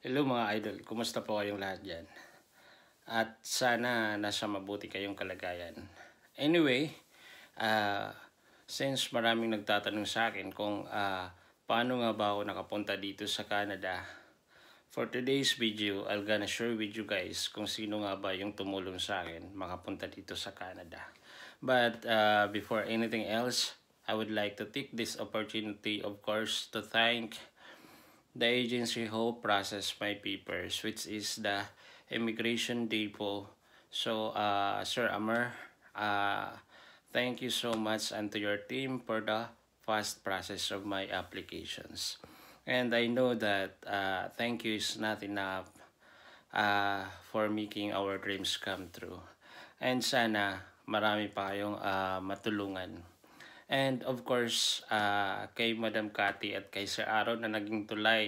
Hello mga idol, kumusta po kayong lahat dyan? At sana nasa mabuti kayong kalagayan. Anyway, since maraming nagtatanong sa akin kung paano nga ba ako nakapunta dito sa Canada, for today's video, I'll gonna share with you guys kung sino nga ba yung tumulong sa akin makapunta dito sa Canada. But before anything else, I would like to take this opportunity, of course, to thank the agency who processed my papers, which is the Immigration Depot. So, Sir Amar, thank you so much and to your team for the fast process of my applications. And I know that thank you is not enough for making our dreams come true. And sana marami pa kayong matulungan. And of course, kay Madam Cathy at kay Sir Aaron na naging tulay,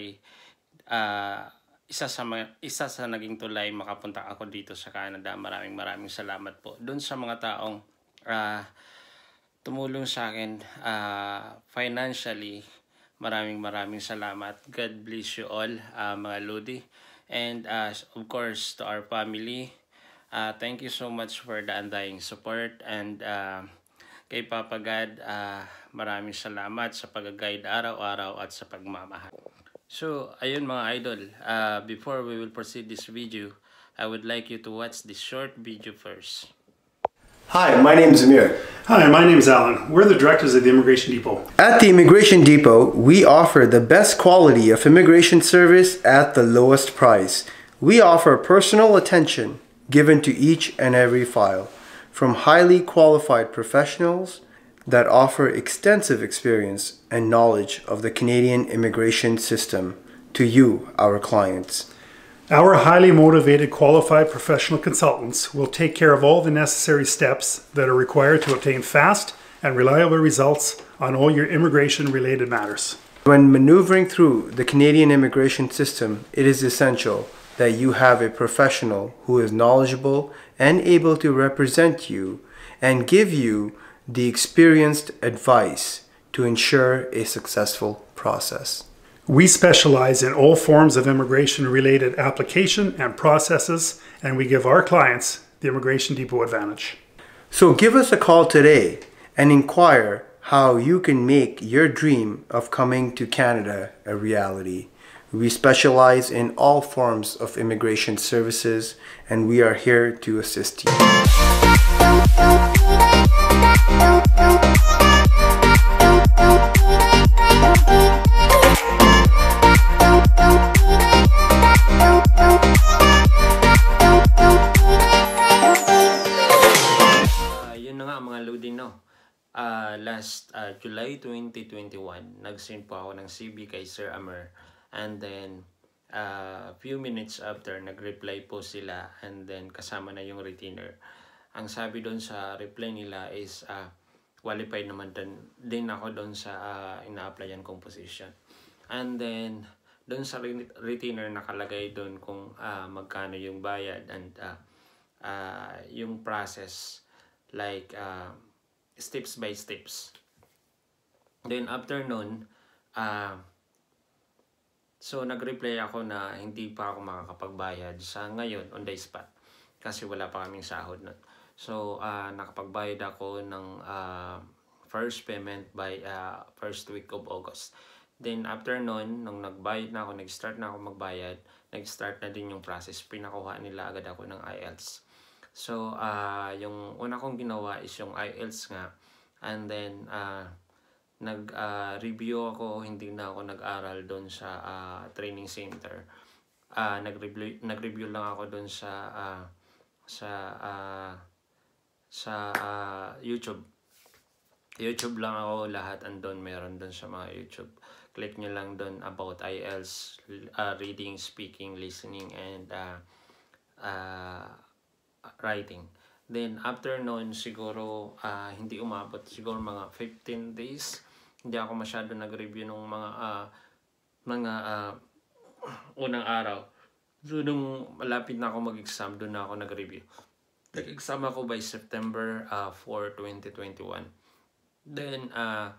isa sa naging tulay makapunta ako dito sa Canada. Maraming salamat po. Doon sa mga taong tumulong sa akin financially, maraming salamat. God bless you all, mga Lodi. And of course, to our family, thank you so much for the undying support. And kay Papa God, maraming salamat sa pag-guide araw-araw at sa pagmamahal. So, ayun mga idol, before we will proceed this video, I would like you to watch this short video first. Hi, my name is Amir. Hi, my name is Alan. We're the directors of the Immigration Depot. At the Immigration Depot, we offer the best quality of immigration service at the lowest price. We offer personal attention given to each and every file from highly qualified professionals that offer extensive experience and knowledge of the Canadian immigration system to you, our clients. Our highly motivated, qualified professional consultants will take care of all the necessary steps that are required to obtain fast and reliable results on all your immigration-related matters. When maneuvering through the Canadian immigration system, it is essential that you have a professional who is knowledgeable and able to represent you and give you the experienced advice to ensure a successful process. We specialize in all forms of immigration-related application and processes, and we give our clients the Immigration Depot advantage. So give us a call today and inquire how you can make your dream of coming to Canada a reality. We specialize in all forms of immigration services, and we are here to assist you. Yun na nga mga Lodi, no? Last July 2021, nag-send po ako ng CV kay Sir Amar. And then, few minutes after, nag-reply po sila. And then, kasama na yung retainer. Ang sabi doon sa reply nila is, qualified naman din ako doon sa ina-applyan kong position. And then, doon sa retainer nakalagay doon kung magkano yung bayad and yung process, like steps by steps. Then after nun, so nag-reply ako na hindi pa ako makakapagbayad sa ngayon on the spot kasi wala pa kaming sahod nun. So nakapagbayad ako ng first payment by first week of August. Then after nun, nung nagbayad na ako, nag-start na ako magbayad, nag-start na din yung process. Pinakuha nila agad ako ng IELTS. So yung una kong ginawa is yung IELTS nga. And then nag-review ako, hindi na ako nag-aral doon sa training center. Nag-review lang ako doon sa YouTube. YouTube lang ako, lahat andon, meron doon sa mga YouTube. Click nyo lang doon about IELTS, reading, speaking, listening, and writing. Then after noon, siguro hindi umabot, siguro mga 15 days. Hindi ako masyado nag-review ng mga unang araw. So nung malapit na ako mag-exam, doon na ako nag-review. Nag-exam ako by September 4, 2021. Then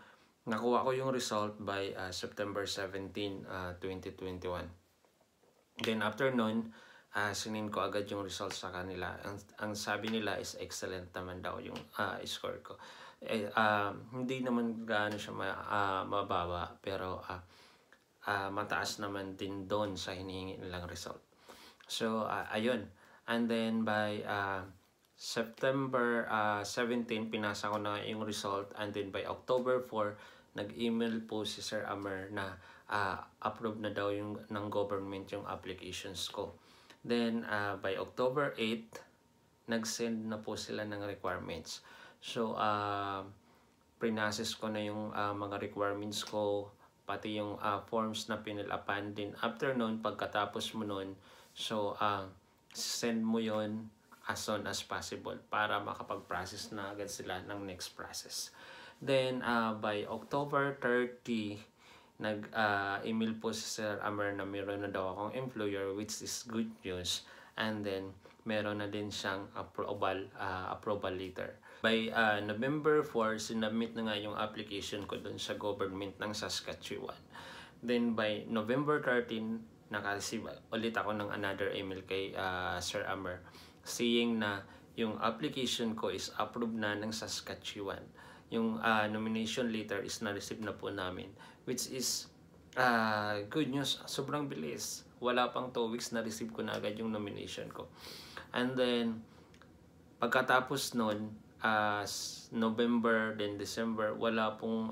nakuha ko yung result by September 17, 2021. Then after nun, sinin ko agad yung results sa kanila. Ang sabi nila is excellent naman daw yung score ko. Hindi naman gaano siya mababa, pero mataas naman din doon sa hinihingi nilang result. So, ayun. And then by September 17, pinasa ko na yung result. And then by October 4, nag-email po si Sir Amer na approve na daw yung ng government yung applications ko. Then by October 8, nag-send na po sila ng requirements. So pre-process ko na yung mga requirements ko, pati yung forms na pinilapan din. After nun, pagkatapos mo nun, so send mo yon as soon as possible para makapag-process na agad sila ng next process. Then by October 30, nag-email po si Sir Amer na meron na daw akong employer, which is good news. And then meron na din siyang approval letter. By November 4, sinubmit na nga yung application ko dun sa government ng Saskatchewan. Then by November 13, naka-receive ulit ako ng another email kay Sir Amer saying na yung application ko is approved na ng Saskatchewan. Yung nomination letter is na-receive na po namin, which is good news. Sobrang bilis. Wala pang 2 weeks na-receive ko na agad yung nomination ko. And then pagkatapos nun, November then December, wala pong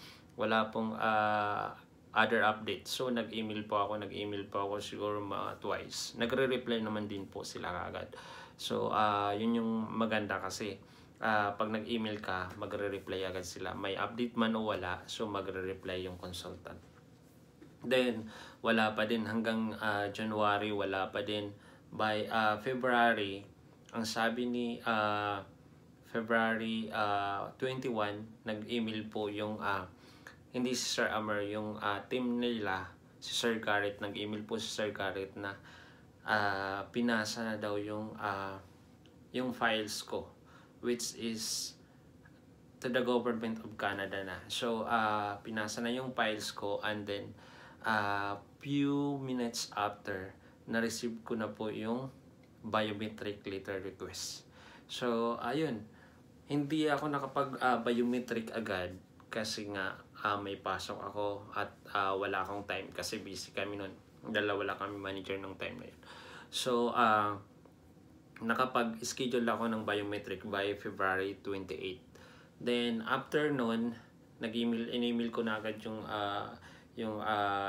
other update. So nag-email po ako siguro twice. Nagre-reply naman din po sila kaagad. So yun yung maganda kasi pag nag-email ka, magre-reply agad sila. May update man o wala, so magre-reply yung consultant. Then wala pa din hanggang January, wala pa din. By February, ang sabi ni February 21, nag-email po yung hindi si Sir Amer, yung team nila, si Sir Garrett, nag-email po si Sir Garrett na pinasa na daw yung files ko, which is to the government of Canada na. So pinasa na yung files ko, and then few minutes after, na-receive ko na po yung biometric letter request. So ayun, hindi ako nakapag-biometric agad kasi nga may pasok ako at wala akong time kasi busy kami nun. Wala kami manager ng time na yun. So nakapag-schedule ako ng biometric by February 28. Then after nun, in-email ko na agad yung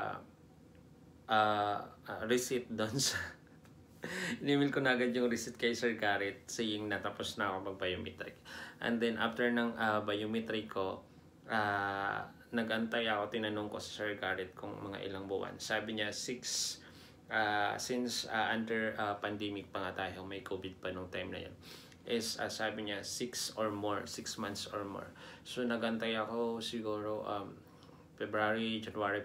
receipt doon sa in-email ko na agad yung receipt kay Sir Garrett saying na tapos na ako mag-biometric. And then after ng biometric ko, nag-antay ako, tinanong ko sa Sir Garrett kung mga ilang buwan. Sabi niya 6, since under pandemic pa nga tayo, may COVID pa nung time na yun, is sabi niya 6 months or more. So nag-antay ako siguro February,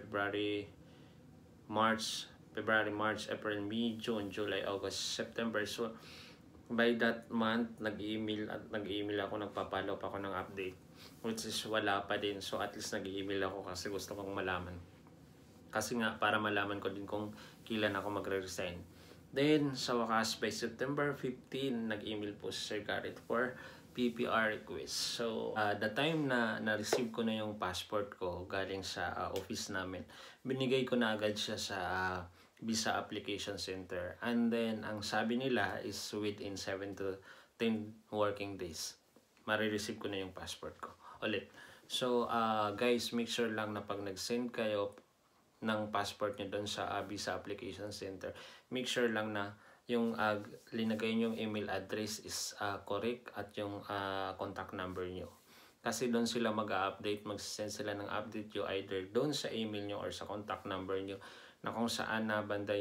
March, April, May, June, July, August, September. So by that month, nag-email ako, nagpa-follow up ako ng update, which is wala pa din. So at least nag-email ako kasi gusto kong malaman. Kasi nga, para malaman ko din kung kailan ako magre-resign. Then, sa wakas, by September 15, nag-email po si Sir Garrett for PPR request. So, the time na na-receive ko na yung passport ko galing sa office namin, binigay ko na agad siya sa Visa Application Center. And then, ang sabi nila is within 7 to 10 working days, marireceive ko na yung passport ko ulit. So, guys, make sure lang na pag nag-send kayo ng passport nyo doon sa Visa Application Center, make sure lang na yung linagay nyo yung email address is correct at yung contact number nyo. Kasi doon sila mag-update, mag-send sila ng update nyo either doon sa email nyo or sa contact number nyo na kung saan na banda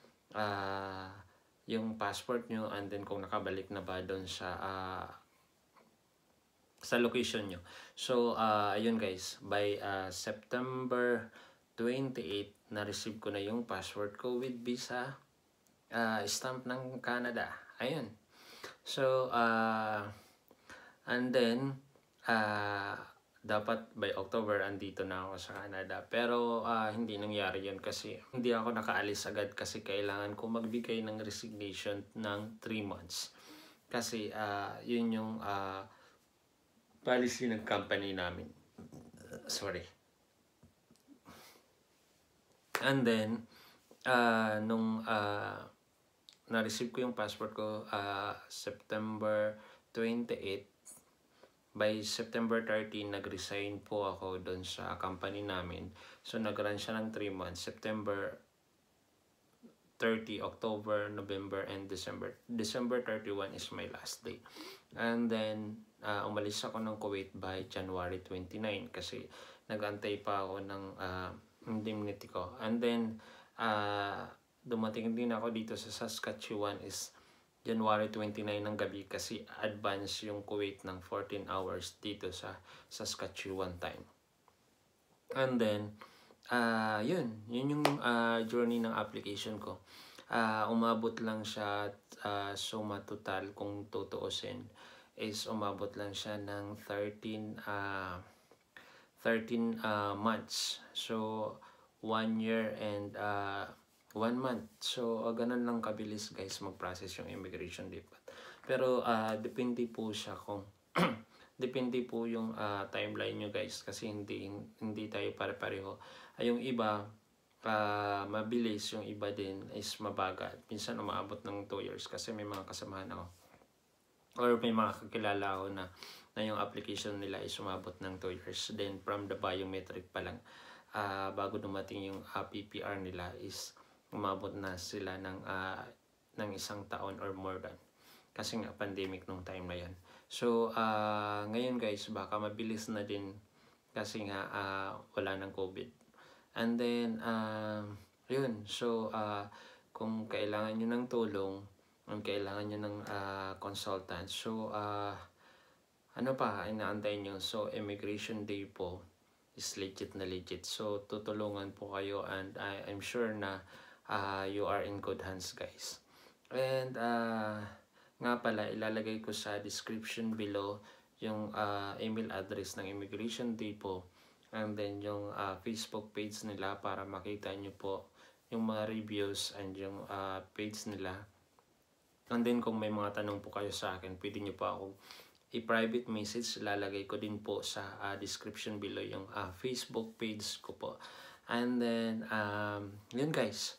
yung passport nyo, and then kung nakabalik na ba doon sa location nyo. So, ayun guys, by September 28, na-receive ko na yung passport ko with Visa stamp ng Canada. Ayun. So, and then, dapat by October andito na ako sa Canada. Pero hindi nangyari yun kasi hindi ako nakaalis agad kasi kailangan ko magbigay ng resignation ng 3 months. Kasi yun yung policy ng company namin. Sorry. And then, nung na-receive ko yung passport ko September 28, by September 13, nag-resign po ako doon sa company namin. So, nag-run siya ng 3 months. September 30, October, November, and December. December 31 is my last day. And then, umalis ako ng Kuwait by January 29 kasi nag-antay pa ako ng indemnity ko. And then, dumating din ako dito sa Saskatchewan is January 29 ng gabi kasi advance yung Kuwait ng 14 hours dito sa Saskatchewan time. And then, yun yung journey ng application ko. Umabot lang siya, suma total kung tutuusin, is umabot lang siya ng 13 months. So, 1 year and 1 month. So, ganun lang kabilis guys mag-process yung immigration dito. Pero, depende po siya kung depende po yung timeline nyo guys kasi hindi tayo pare-pareho. Yung iba, mabilis, yung iba din is mabagal. Minsan umaabot ng 2 years kasi may mga kasamahan ako. Or may mga kakilala ako na yung application nila is umabot ng 2 years. Then, from the biometric pa lang, bago dumating yung PPR nila is umabot na sila ng 1 taon or more than. Kasi nga pandemic nung time na yan. So, ngayon guys, baka mabilis na din kasi nga wala ng COVID. And then, yun. So, kung kailangan nyo ng tulong, kung kailangan nyo ng consultant, so, inaantay nyo? So, Immigration Day po is legit na legit. So, tutulungan po kayo and I'm sure na you are in good hands guys. And nga pala, ilalagay ko sa description below yung email address ng Immigration Depot and then yung Facebook page nila para makita nyo po yung mga reviews and yung page nila. And then kung may mga tanong po kayo sa akin, pwede nyo po akong i-private message. Lalagay ko din po sa description below yung Facebook page ko po. And then, yun guys.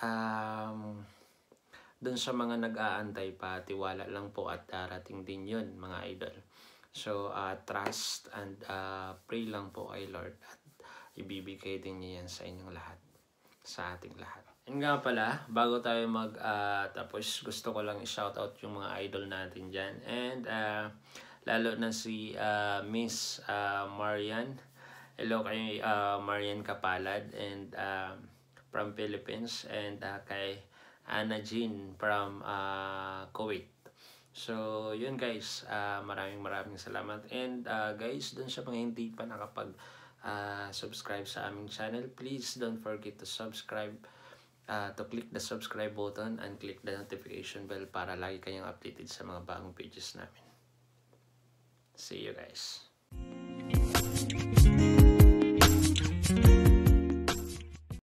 Doon sa mga nag-aantay pa, tiwala lang po at darating din yun mga idol. So, trust and pray lang po kay Lord at ibibigay din niya yan sa inyong lahat, sa ating lahat. And nga pala, bago tayo tapos, gusto ko lang i-shoutout yung mga idol natin dyan. And lalo na si Miss Marian. Hello kay Marian Kapalad and from Philippines, and kay Anna Jean from Kuwait. So, yun guys, maraming salamat. And guys, dun sa mga hindi pa subscribe sa aming channel, please don't forget to subscribe, to click the subscribe button and click the notification bell para lagi kayong updated sa mga bagong pages namin. See you guys.